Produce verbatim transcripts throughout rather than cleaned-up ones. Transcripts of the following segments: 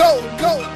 go, go.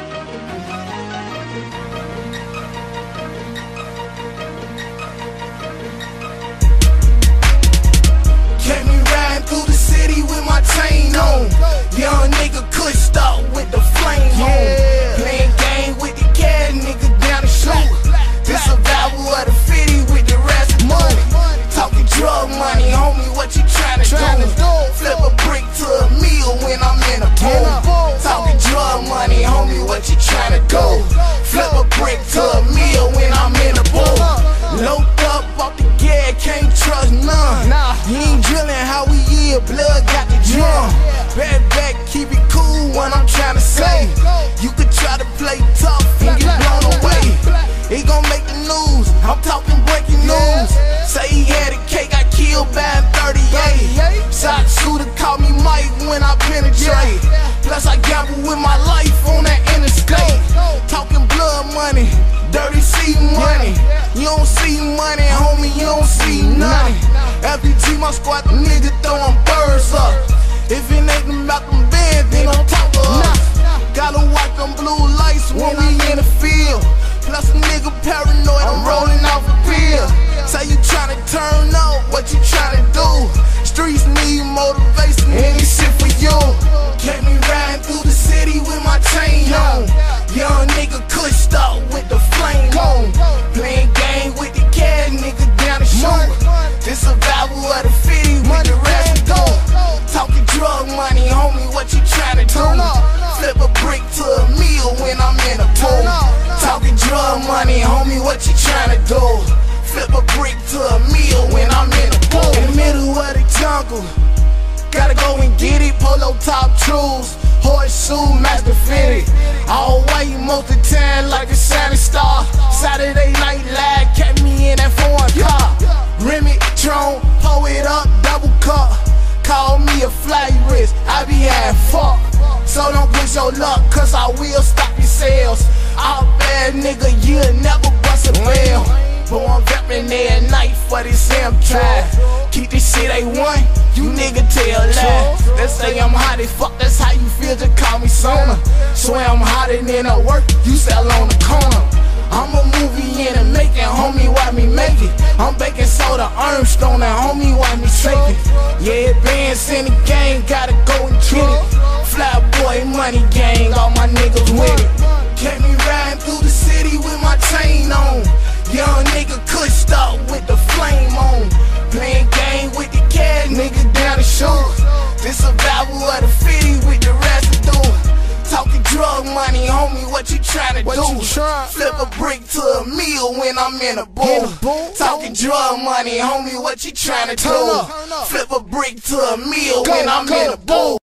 Kept me riding through the city with my chain on. Young nigga cushed up with the flame on. Playing game with the cat, nigga down the shoot. This survival of the fifty with the rest of money. Talking drug money, homie, what you tryna do? Flip a brick to a meal when I'm in a pool. Talking drug money, homie, what you tryna do? Flip a brick to a meal when I'm in a pool. Loaded up off the gas, can't trust none. You ain't drilling how we is, blood got the drum. Back back, keep it cool when I'm tryna say. You could try to play tough and get blown away. He gon' make the news, I'm talking breaking news. Say he had a cake, got killed by a thirty-eight. Shot shooter called me Mike when I penetrate. Plus I gamble with my life on that interstate. Talking blood money, dirty C money. You don't see money, homie, you don't see nothing. F B G my squad, the nigga throwing birds up. If it ain't about them bands, then don't talk to us. Gotta watch them blue lights when we in the field. Plus a nigga paranoid, I'm rolling off a pill. Say you tryna turn up, what you tryna do? Streets need motivation, and this shit for you. Kept me riding through the city with my chain on. Young nigga cushed up with the flame on. Playing game with the cat, nigga down the shoot. This survival of the fifty with the rest of it. Talking drug money, homie, what you tryna do? Flip a brick to a meal when I'm in a pool. Talking drug money, homie, what you tryna do? Flip a brick to a meal when I'm in a pool. In the middle of the jungle, gotta go and get it. Polo top trues, horseshoe, master fitted. All white most of the time like a Santa Star. Saturday night live, kept me in that foreign car. Remy, Tron, pull it up, double cup. Call me a fly wrist, I be having fuck. So don't push your luck, cause I will stop your sales. All bad nigga, you'll never bust a bell. But I'm rapping every night for this M-Tribe. Keep this shit A one, you nigga tell lies. Let's say I'm hot as fuck, that's how you feel, just call me Sona. Swear I'm hotter than a work, you sell on the corner. I'm a movie in the making, homie, why me make it? I'm baking soda, Armstrong, and homie, why me shake it? Yeah, bands in the game, gotta go and get it. Flyboy money gang, all my niggas with it. Kept me riding through the city with my chain on. Young nigga cushed up with the flame on. Playing game with the cat, nigga down the shoot. This survival of the fifty with the rest of it. Talking drug money, homie, what you tryna do? Flip a brick to a meal when I'm in a bowl. Talking drug money, homie, what you tryna do? Flip a brick to a meal when I'm in a bowl.